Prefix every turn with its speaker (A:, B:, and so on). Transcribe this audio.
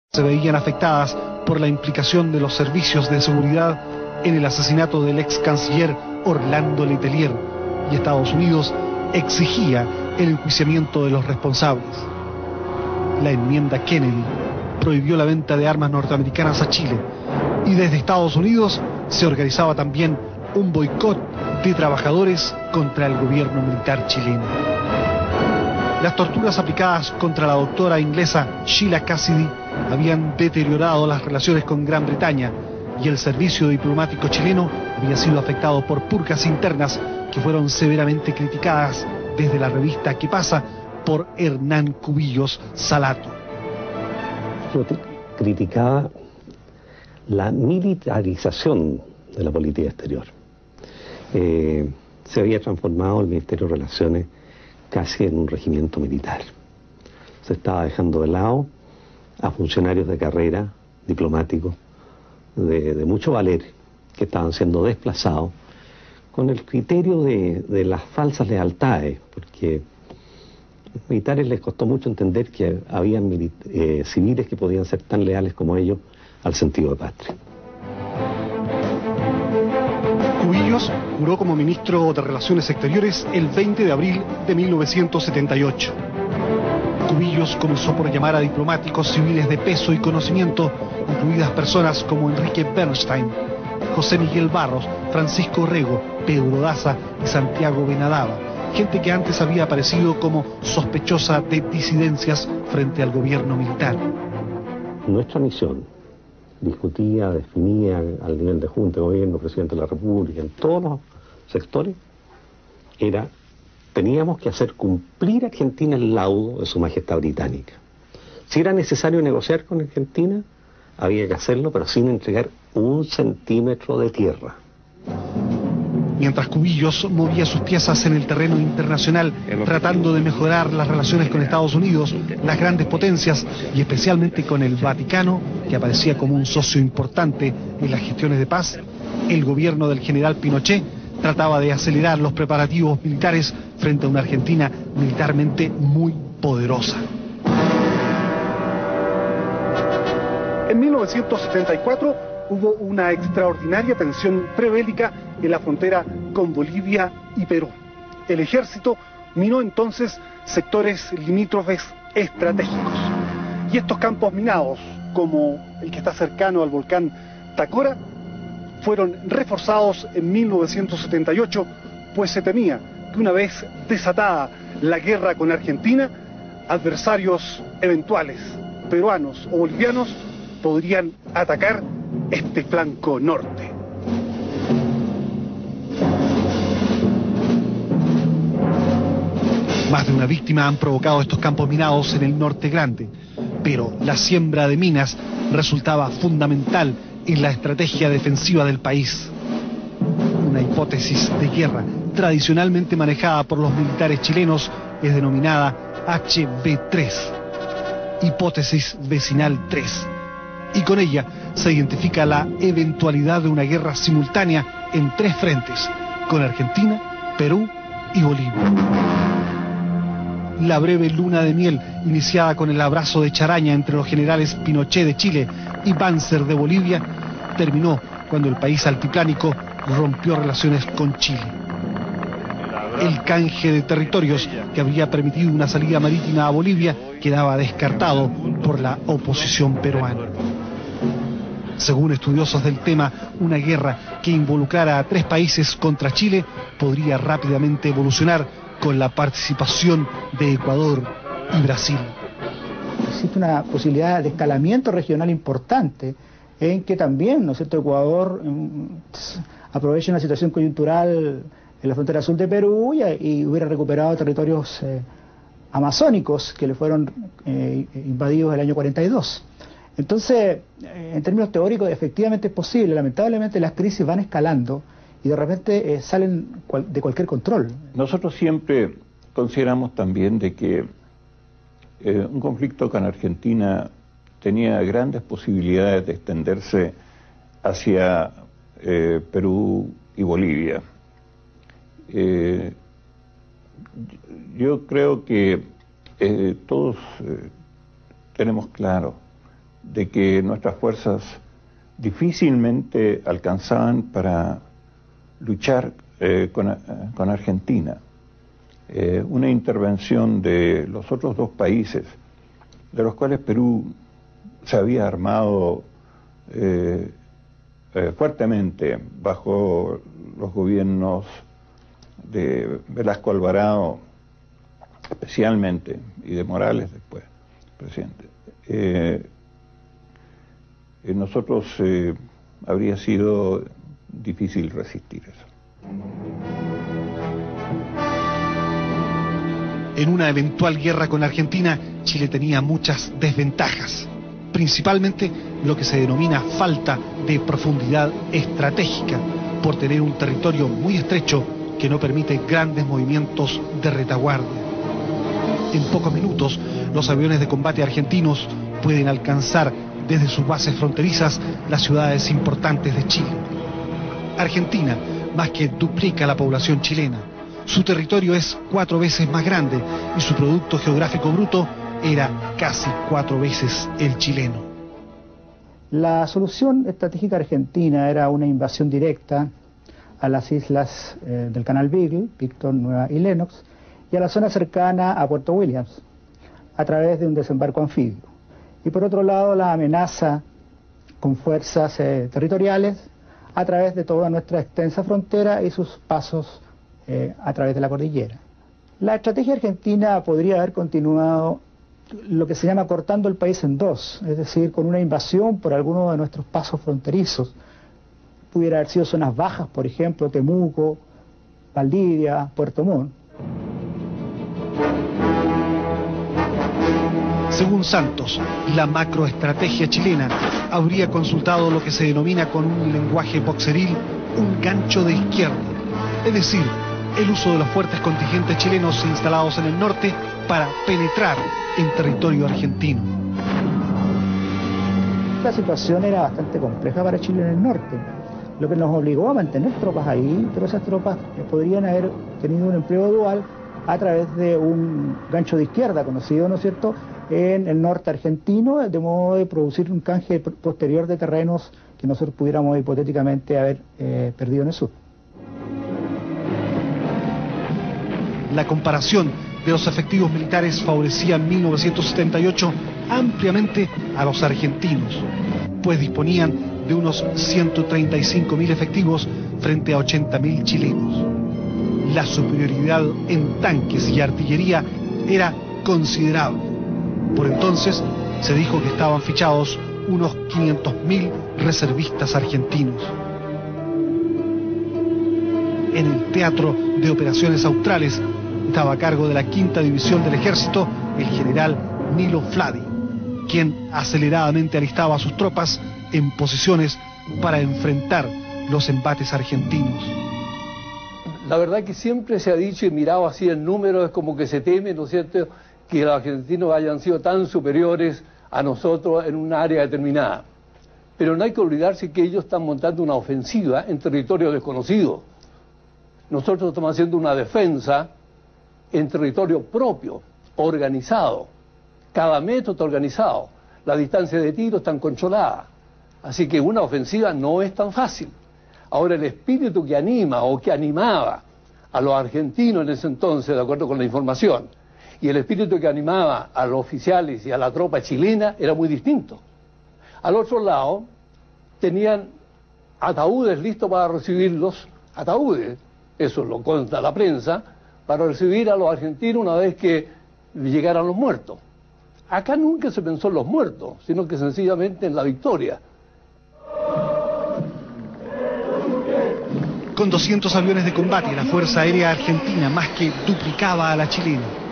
A: se veían afectadas por la implicación de los servicios de seguridad en el asesinato del ex canciller Orlando Letelier, y Estados Unidos exigía el enjuiciamiento de los responsables. La enmienda Kennedy prohibió la venta de armas norteamericanas a Chile, y desde Estados Unidos se organizaba también un boicot de trabajadores contra el gobierno militar chileno. Las torturas aplicadas contra la doctora inglesa Sheila Cassidy habían deteriorado las relaciones con Gran Bretaña, y el servicio diplomático chileno había sido afectado por purgas internas que fueron severamente criticadas desde la revista ¿Qué pasa? Por Hernán Cubillos Salato.
B: Yo criticaba la militarización de la política exterior. Se había transformado el Ministerio de Relaciones casi en un regimiento militar. Se estaba dejando de lado a funcionarios de carrera, diplomáticos, de mucho valer, que estaban siendo desplazados con el criterio de las falsas lealtades, porque a los militares les costó mucho entender que había civiles que podían ser tan leales como ellos al sentido de patria.
A: Cubillos juró como ministro de Relaciones Exteriores el 20 de abril de 1978. Cubillos comenzó por llamar a diplomáticos civiles de peso y conocimiento, incluidas personas como Enrique Bernstein, José Miguel Barros, Francisco Rego, Pedro Daza y Santiago Benadaba, gente que antes había aparecido como sospechosa de disidencias frente al gobierno militar.
B: Nuestra misión, discutida, definida al nivel de Junta de Gobierno, Presidente de la República, en todos los sectores, era: teníamos que hacer cumplir a Argentina el laudo de su majestad británica. Si era necesario negociar con Argentina, había que hacerlo, pero sin entregar un centímetro de tierra.
A: Mientras Cubillos movía sus piezas en el terreno internacional, tratando de mejorar las relaciones con Estados Unidos, las grandes potencias, y especialmente con el Vaticano, que aparecía como un socio importante en las gestiones de paz, el gobierno del general Pinochet trataba de acelerar los preparativos militares frente a una Argentina militarmente muy poderosa. En 1974 hubo una extraordinaria tensión prebélica en la frontera con Bolivia y Perú. El ejército minó entonces sectores limítrofes estratégicos. Y estos campos minados, como el que está cercano al volcán Tacora, fueron reforzados en 1978, pues se temía que una vez desatada la guerra con Argentina, adversarios eventuales, peruanos o bolivianos, podrían atacar este flanco norte. Más de una víctima han provocado estos campos minados en el Norte Grande, pero la siembra de minas resultaba fundamental en la estrategia defensiva del país. Una hipótesis de guerra tradicionalmente manejada por los militares chilenos es denominada HB3, hipótesis vecinal 3, y con ella se identifica la eventualidad de una guerra simultánea en tres frentes, con Argentina, Perú y Bolivia. La breve luna de miel, iniciada con el abrazo de charaña entre los generales Pinochet de Chile y Banzer de Bolivia, terminó cuando el país altiplánico rompió relaciones con Chile. El canje de territorios que habría permitido una salida marítima a Bolivia quedaba descartado por la oposición peruana. Según estudiosos del tema, una guerra que involucrara a tres países contra Chile podría rápidamente evolucionar con la participación de Ecuador y Brasil.
C: Existe una posibilidad de escalamiento regional importante en que también, ¿no es cierto?, Ecuador aprovecha una situación coyuntural en la frontera sur de Perú y hubiera recuperado territorios amazónicos que le fueron invadidos el año 42. Entonces, en términos teóricos, efectivamente es posible. Lamentablemente las crisis van escalando y de repente salen de cualquier control.
D: Nosotros siempre consideramos también de que un conflicto con Argentina tenía grandes posibilidades de extenderse hacia Perú y Bolivia. Yo creo que todos tenemos claro de que nuestras fuerzas difícilmente alcanzaban para luchar con Argentina. Una intervención de los otros dos países, de los cuales Perú se había armado fuertemente bajo los gobiernos de Velasco Alvarado, especialmente, y de Morales después, presidente. Nosotros habría sido difícil resistir eso.
A: En una eventual guerra con Argentina, Chile tenía muchas desventajas, principalmente lo que se denomina falta de profundidad estratégica, por tener un territorio muy estrecho que no permite grandes movimientos de retaguardia. En pocos minutos, los aviones de combate argentinos pueden alcanzar desde sus bases fronterizas las ciudades importantes de Chile. Argentina más que duplica la población chilena. Su territorio es 4 veces más grande y su producto geográfico bruto era casi 4 veces el chileno.
C: La solución estratégica argentina era una invasión directa a las islas del Canal Beagle, Picton, Nueva y Lennox, y a la zona cercana a Puerto Williams, a través de un desembarco anfibio. Y por otro lado, la amenaza con fuerzas territoriales a través de toda nuestra extensa frontera y sus pasos a través de la cordillera. La estrategia argentina podría haber continuado lo que se llama cortando el país en dos, es decir, con una invasión por alguno de nuestros pasos fronterizos. Pudiera haber sido zonas bajas, por ejemplo, Temuco, Valdivia, Puerto Montt.
A: Según Santos, la macroestrategia chilena habría consultado lo que se denomina con un lenguaje boxeril un gancho de izquierda, es decir, el uso de los fuertes contingentes chilenos instalados en el norte para penetrar en territorio argentino.
C: La situación era bastante compleja para Chile en el norte, lo que nos obligó a mantener tropas ahí, pero esas tropas podrían haber tenido un empleo dual a través de un gancho de izquierda conocido, ¿no es cierto?, en el norte argentino, de modo de producir un canje posterior de terrenos que nosotros pudiéramos hipotéticamente haber perdido en el sur.
A: La comparación de los efectivos militares favorecía en 1978 ampliamente a los argentinos, pues disponían de unos 135.000 efectivos frente a 80.000 chilenos. La superioridad en tanques y artillería era considerable. Por entonces se dijo que estaban fichados unos 500.000 reservistas argentinos. En el Teatro de Operaciones Australes estaba a cargo de la 5ª División del Ejército el general Nilo Fladi, quien aceleradamente alistaba a sus tropas en posiciones para enfrentar los embates argentinos.
E: La verdad que siempre se ha dicho y mirado así en números, es como que se teme, ¿no es cierto?, que los argentinos hayan sido tan superiores a nosotros en un área determinada. Pero no hay que olvidarse que ellos están montando una ofensiva en territorio desconocido. Nosotros estamos haciendo una defensa en territorio propio, organizado. Cada metro está organizado. La distancia de tiro está controlada. Así que una ofensiva no es tan fácil. Ahora, el espíritu que anima o que animaba a los argentinos en ese entonces, de acuerdo con la información, y el espíritu que animaba a los oficiales y a la tropa chilena era muy distinto. Al otro lado, tenían ataúdes listos para recibirlos, ataúdes, eso lo cuenta la prensa, para recibir a los argentinos una vez que llegaran los muertos. Acá nunca se pensó en los muertos, sino que sencillamente en la victoria.
A: Con 200 aviones de combate, la Fuerza Aérea Argentina más que duplicaba a la chilena.